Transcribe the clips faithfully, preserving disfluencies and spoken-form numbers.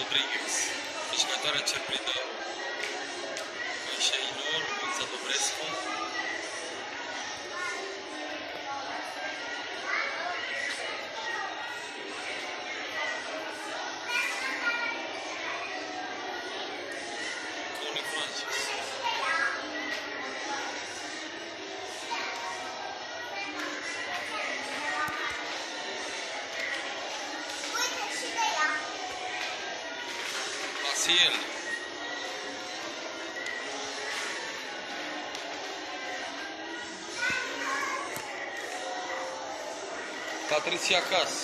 Rodriguez, câștigătoarea cel prindă Șeinor, Luța Dobrescu. Tony Francis. Maciel. Patricia Cas.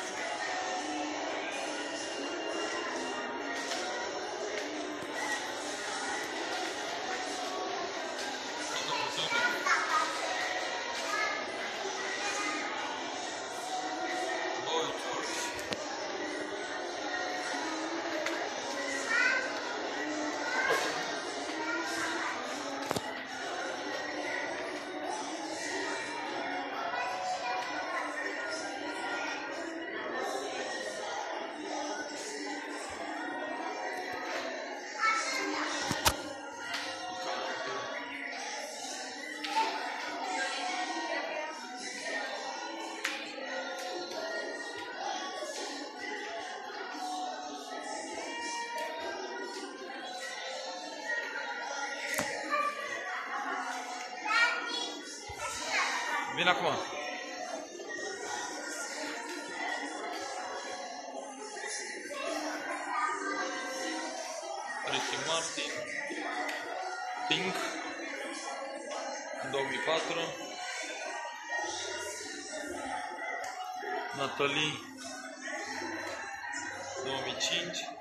Vin acum. Ricky Martin. Pink. două mii patru. Natalie. două mii cinci.